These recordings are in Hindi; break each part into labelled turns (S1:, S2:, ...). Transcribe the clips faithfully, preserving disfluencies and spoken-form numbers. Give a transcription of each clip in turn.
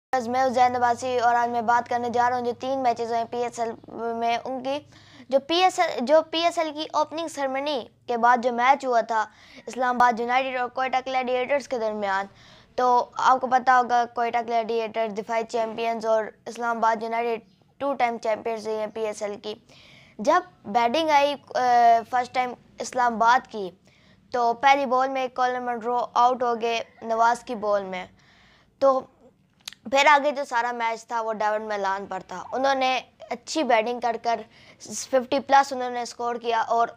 S1: बस मैं उज़ैन नवासी और आज मैं बात करने जा रहा हूँ जो तीन मैचेस हुए पीएसएल में उनकी जो पीएसएल जो पीएसएल की ओपनिंग सेरेमनी के बाद जो मैच हुआ था इस्लामाबाद यूनाइटेड और कोयटा ग्लैडिएटर्स के दरमियान। तो आपको पता होगा कोयटा ग्लैडिएटर्स डिफाइड चैम्पियंस और Islamabad united two time champions रही हैं पीएसएल की। जब बैटिंग आई फर्स्ट टाइम इस्लामाबाद की तो पहली बॉल में कॉलिन मंरो आउट हो गए नवाज की बॉल में। तो फिर आगे जो सारा मैच था वो डेविड मैलान पर था। उन्होंने अच्छी बैटिंग कर कर फिफ्टी प्लस उन्होंने स्कोर किया और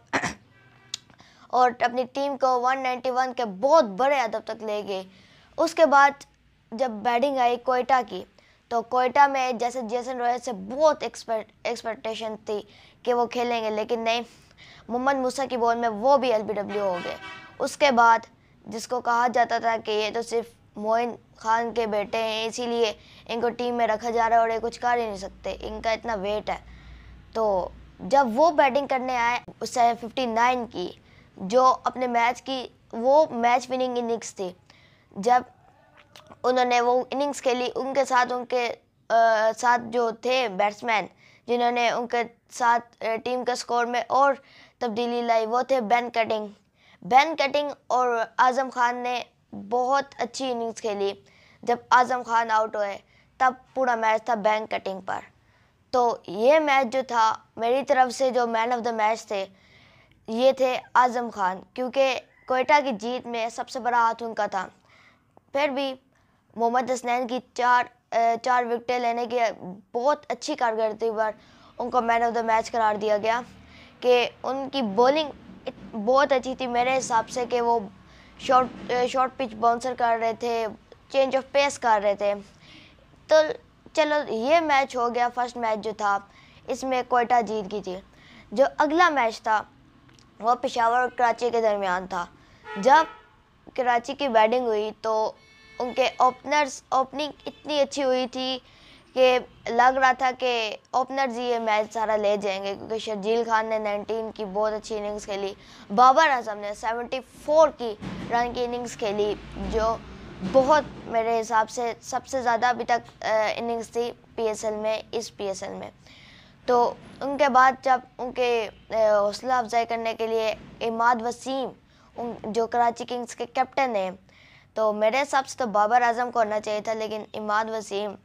S1: और अपनी टीम को वन नाइंटी वन के बहुत बड़े अदब तक ले गए। उसके बाद जब बैटिंग आई कोयटा की तो कोयटा में जैसे जेसन रॉय से बहुत एक्सपेक्ट एक्सपेक्टेशन थी कि वो खेलेंगे, लेकिन नहीं, मोहम्मद मूसा की बॉल में वो भी एलबीडब्ल्यू हो गए। उसके बाद जिसको कहा जाता था कि ये तो सिर्फ मोइन खान के बेटे हैं इसीलिए इनको टीम में रखा जा रहा है और ये कुछ कर ही नहीं सकते, इनका इतना वेट है। तो जब वो बैटिंग करने आए उससे फिफ्टी नाइन की जो अपने मैच की वो मैच विनिंग इनिंग्स थी, जब उन्होंने वो इनिंग्स खेली उनके साथ उनके आ, साथ जो थे बैट्समैन जिन्होंने उनके साथ टीम के स्कोर में और तब्दीली लाई वो थे बेन कटिंग बेन कटिंग और आज़म खान ने बहुत अच्छी इनिंग्स खेली। जब आज़म खान आउट हुए तब पूरा मैच था बेन कटिंग पर। तो ये मैच जो था मेरी तरफ से जो मैन ऑफ द मैच थे ये थे आज़म खान, क्योंकि कोयटा की जीत में सबसे बड़ा हाथ उनका था। फिर भी मोहम्मद हसनैन की चार चार विकेटें लेने की बहुत अच्छी कारकर्दगी पर उनको मैन ऑफ द मैच करार दिया गया कि उनकी बॉलिंग बहुत अच्छी थी मेरे हिसाब से, कि वो शॉर्ट शॉर्ट पिच बाउंसर कर रहे थे, चेंज ऑफ पेस कर रहे थे। तो चलो ये मैच हो गया, फर्स्ट मैच जो था इसमें कोयटा जीत गई थी। जो अगला मैच था वो पेशावर और कराची के दरमियान था। जब कराची की बैटिंग हुई तो उनके ओपनर्स ओपनिंग इतनी अच्छी हुई थी कि लग रहा था कि ओपनर्स ये मैच सारा ले जाएंगे, क्योंकि शर्जील खान ने नाइनटीन की बहुत अच्छी इनिंग्स खेली, बाबर आजम ने सेवेंटी फोर की रन की इनिंग्स खेली जो बहुत मेरे हिसाब से सबसे ज़्यादा अभी तक इनिंग्स थी पीएसएल में इस पीएसएल में। तो उनके बाद जब उनके हौसला अफजाई करने के लिए इमाद वसीम उन जो कराची किंग्स के कैप्टन हैं, तो मेरे हिसाब से तो बाबर आजम को होना चाहिए था, लेकिन इमाद वसीम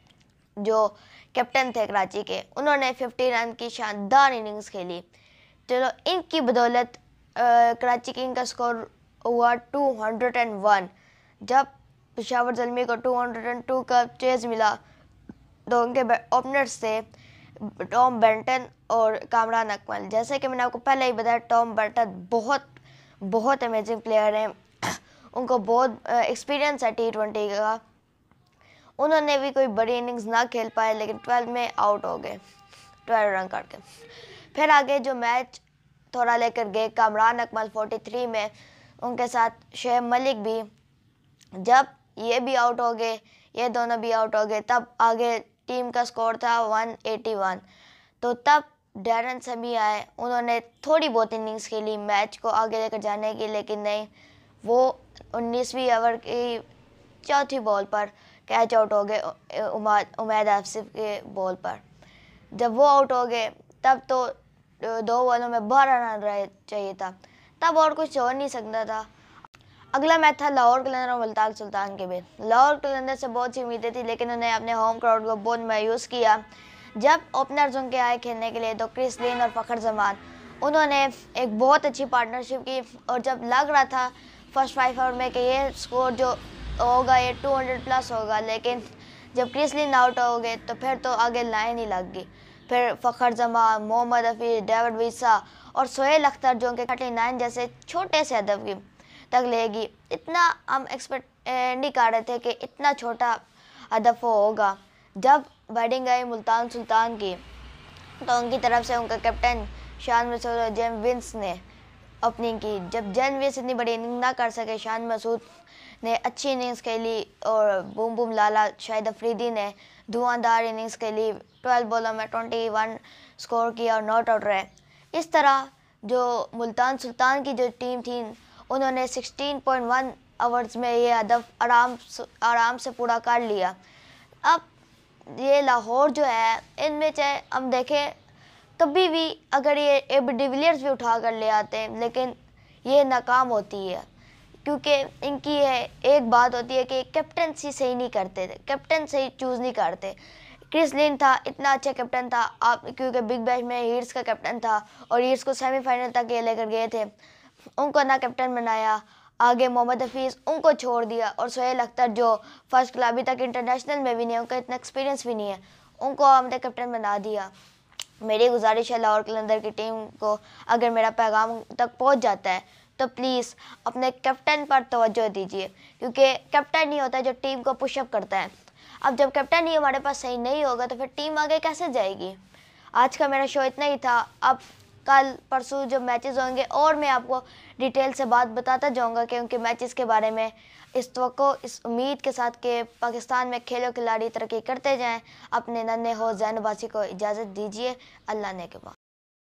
S1: जो कैप्टन थे कराची के उन्होंने फिफ्टी रन की शानदार इनिंग्स खेली। चलो इनकी बदौलत कराची किंग का स्कोर हुआ टू हंड्रेड वन। जब पेशावर ज़ल्मी को टू हंड्रेड टू का चेज़ मिला तो उनके ओपनर्स थे टॉम बेंटन और कामरान अकमल। जैसे कि मैंने आपको पहले ही बताया टॉम बेंटन बहुत बहुत अमेजिंग प्लेयर हैं, उनको बहुत एक्सपीरियंस है टी ट्वेंटी का। उन्होंने भी कोई बड़ी इनिंग्स ना खेल पाए लेकिन ट्वेल्व में आउट हो गए ट्वेल्व रन करके। फिर आगे जो मैच थोड़ा लेकर गए कामरान अकमल फोर्टी थ्री में, उनके साथ शेब मलिक भी, जब ये भी आउट हो गए ये दोनों भी आउट हो गए तब आगे टीम का स्कोर था वन एटी वन। तो तब डैरन समी आए, उन्होंने थोड़ी बहुत इनिंग्स खेली मैच को आगे लेकर जाने की, लेकिन नहीं, वो उन्नीसवीं ओवर की चौथी बॉल पर कैच आउट हो गए उमैद आसिफ के बॉल पर। जब वो आउट हो गए तब तो दो बॉलों में बारह रन रहे चाहिए था, तब और कुछ हो नहीं सकता था। अगला मैच था लाहौर कलंदर और मुल्तान सुल्तान के बीच। लाहौर कलंदर से बहुत सी उम्मीदें थी लेकिन उन्हें अपने होम क्राउड को बहुत मायूस किया। जब ओपनर्स उनके आए खेलने के लिए तो क्रिस लिन और फ़खर जमान, उन्होंने एक बहुत अच्छी पार्टनरशिप की और जब लग रहा था फर्स्ट फाइव ओवर में कि ये स्कोर जो होगा ये टू हंड्रेड प्लस होगा, लेकिन जब क्रिस लिन आउट हो गए तो फिर तो आगे लाइन ही लग गई। फिर फ़खर जमान, मोहम्मद हफीज़, डेविड विसा और सोहेल अख्तर जो कि थर्टी नाइन जैसे छोटे से अदब की तक लेगी, इतना हम एक्सपेक्ट नहीं कर रहे थे कि इतना छोटा अदब होगा। जब बैटिंग आई मुल्तान सुल्तान की तो उनकी तरफ से उनका कैप्टन शान मसूद और जेम विंस ने ओपनिंग की। जब जेम विंस इतनी बड़ी इनिंग ना कर सके, शान मसूद ने अच्छी इनिंग्स खेली और बूम बूम लाला शाहिद अफरीदी ने धुआंधार इनिंग्स खेली, ट्वेल्व बॉलों में ट्वेंटी वन स्कोर किया और नॉट आउट रहे। इस तरह जो मुल्तान सुल्तान की जो टीम थी उन्होंने सिक्सटीन पॉइंट वन आवर्स में ये हदफ आराम आराम से पूरा कर लिया। अब ये लाहौर जो है, इनमें चाहे हम देखें कभी भी अगर ये एबी डिविलियर्स भी उठा कर ले आते हैं, लेकिन ये नाकाम होती है क्योंकि इनकी है एक बात होती है कि कैप्टनसी सही नहीं करते थे, कैप्टन सही चूज़ नहीं करते। क्रिस लिन था, इतना अच्छा कैप्टन था आप, क्योंकि बिग बैश में हीट्स का कैप्टन था और हीट्स को सेमीफाइनल तक ये लेकर गए थे, उनको ना कैप्टन बनाया। आगे मोहम्मद हफीज़, उनको छोड़ दिया, और सोहेल अख्तर जो फर्स्ट क्लास अभी तक इंटरनेशनल में भी नहीं है, उनका इतना एक्सपीरियंस भी नहीं है, उनको हमने कैप्टन बना दिया। मेरी गुजारिश है लाहौर कलंदर की टीम को, अगर मेरा पैगाम तक पहुंच जाता है तो प्लीज़ अपने कैप्टन पर तवज्जो दीजिए, क्योंकि कैप्टन ही होता है जो टीम को पुशअप करता है। अब जब कैप्टन ही हमारे पास सही नहीं होगा तो फिर टीम आगे कैसे जाएगी। आज का मेरा शो इतना ही था। अब कल परसों जो मैचेस होंगे और मैं आपको डिटेल से बात बताता जाऊंगा कि उनके मैचेस के बारे में, इस तवक्को इस उम्मीद के साथ कि पाकिस्तान में खेलों खिलाड़ी तरक्की करते जाएं। अपने नन्हे हो जैन बासी को इजाज़त दीजिए। अल्लाह ने के बाद।